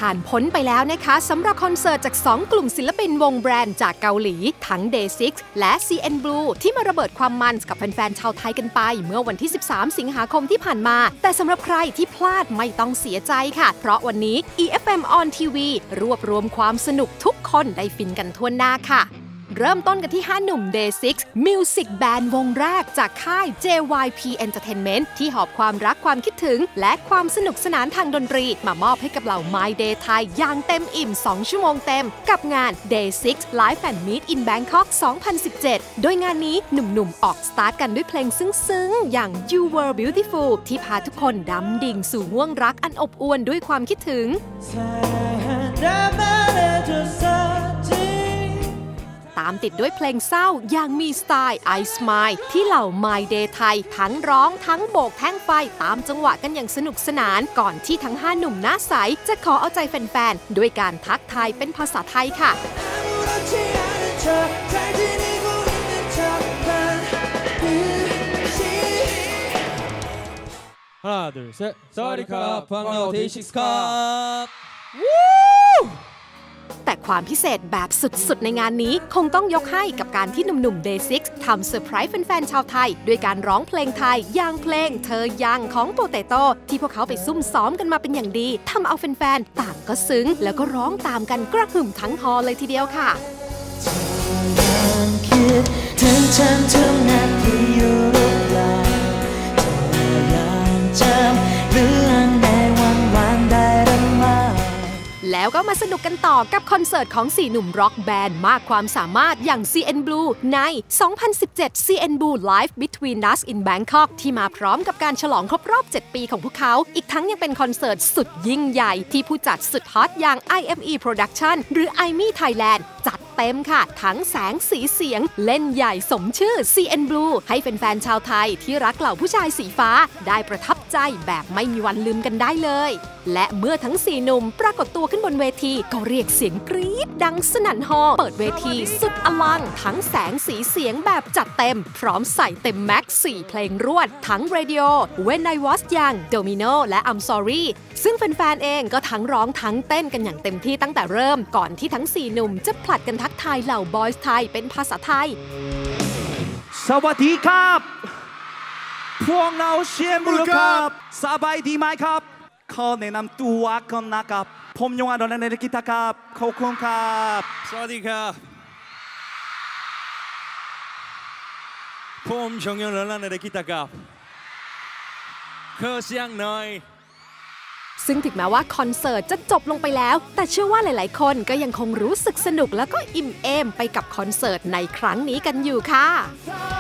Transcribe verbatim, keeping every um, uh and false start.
ผ่านพ้นไปแล้วนะคะสำหรับคอนเสิร์ตจากสองกลุ่มศิลปินวงแบรนด์จากเกาหลีทั้ง เดย์ ซิกซ์ และ ซี เอ็น Blue ที่มาระเบิดความมันกับแฟนๆชาวไทยกันไปเมื่อวันที่สิบสามสิงหาคมที่ผ่านมาแต่สำหรับใครที่พลาดไม่ต้องเสียใจค่ะเพราะวันนี้ อี เอฟ เอ็ม On ที วี รวบรวมความสนุกทุกคนได้ฟินกันทั่วหน้าค่ะเริ่มต้นกันที่ห้าหนุ่ม เดย์ ซิกซ์ Music Band วงแรกจากค่าย เจ วาย พี Entertainment ที่หอบความรักความคิดถึงและความสนุกสนานทางดนตรีมามอบให้กับเหล่า My Day ไทยอย่างเต็มอิ่มสองชั่วโมงเต็มกับงาน เดย์ ซิกซ์ Live and Meet in Bangkok สองพันสิบเจ็ด โดยงานนี้หนุ่มๆออกสตาร์ทกันด้วยเพลงซึ้งๆอย่าง You Were Beautiful ที่พาทุกคนดำดิ่งสู่ง่วงรักอันอบอวลด้วยความคิดถึงตามติดด้วยเพลงเศร้าอย่างมีสไตล์ I Smile ที่เหล่า My Day ไทยทั้งร้องทั้งโบกแท่งไฟตามจังหวะกันอย่างสนุกสนานก่อนที่ทั้งห้าหนุ่มหน้าใสจะขอเอาใจแฟนๆด้วยการทักทายเป็นภาษาไทยค่ะสวัสดีครับฟังเราเดย์ ซิกซ์ ครับแต่ความพิเศษแบบสุดๆในงานนี้คงต้องยกให้กับการที่หนุ่มๆ เดย์ ซิกซ์ ทำเซอร์ไพรส์แฟนๆชาวไทยด้วยการร้องเพลงไทยอย่างเพลงเธอยังของโปเตโต้ที่พวกเขาไปซุ่มซ้อมกันมาเป็นอย่างดีทำเอาแฟนๆต่างก็ซึ้งแล้วก็ร้องตามกันกระหึ่มทั้งฮอลเลยทีเดียวค่ะคิดถึงฉันทุกนาทีอยู่หรือเปล่าเธอยังจำเรื่องในวันวันได้หรือไม่แล้วก็มาสนุกกันต่อกับคอนเสิร์ตของสี่หนุ่มร็อกแบนด์มากความสามารถอย่าง ซี เอ็น Blue ใน สองพันสิบเจ็ด ซี เอ็น Blue Live Between Us in Bangkok ที่มาพร้อมกับการฉลองครบรอบเจ็ดปีของพวกเขาอีกทั้งยังเป็นคอนเสิร์ตสุดยิ่งใหญ่ที่ผู้จัดสุดฮอตอย่าง ไอ เอ็ม อี Production หรือ ไอ เอ็ม อี Thailand จัดเต็มค่ะทั้งแสงสีเสียงเล่นใหญ่สมชื่อ ซี เอ็น Blue ให้แฟนๆชาวไทยที่รักเหล่าผู้ชายสีฟ้าได้ประทับใจแบบไม่มีวันลืมกันได้เลยและเมื่อทั้งสี่หนุ่มปรากฏตัวขึ้นบนเวทีก็เรียกเสียงกรี๊ดดังสนั่นฮอเปิดเวทีสุดอลังทั้งแสงสีเสียงแบบจัดเต็มพร้อมใส่เต็มแม็กซ์สี่เพลงรวดทั้ง Radio When I Was Young Domino และ I'm Sorry ซึ่งแฟนๆเองก็ทั้งร้องทั้งเต้นกันอย่างเต็มที่ตั้งแต่เริ่มก่อนที่ทั้งสี่หนุ่มจะผลัดกันทักทายเหล่าบอยส์ไทยเป็นภาษาไทยสวัสดีครับพวกเราเชียร์บุรุษครับสบายดีไหมครับขอแนะนำตัวก่อนนะครับผมยงอาดอนในกิตาครับขอบคุณครับสวัสดีครับผมชงยงรอนในกิตาครับขอเสียงหน่อยซึ่งถึงแม้ว่าคอนเสิร์ตจะจบลงไปแล้วแต่เชื่อว่าหลายๆคนก็ยังคงรู้สึกสนุกแล้วก็อิ่มเอมไปกับคอนเสิร์ตในครั้งนี้กันอยู่ค่ะ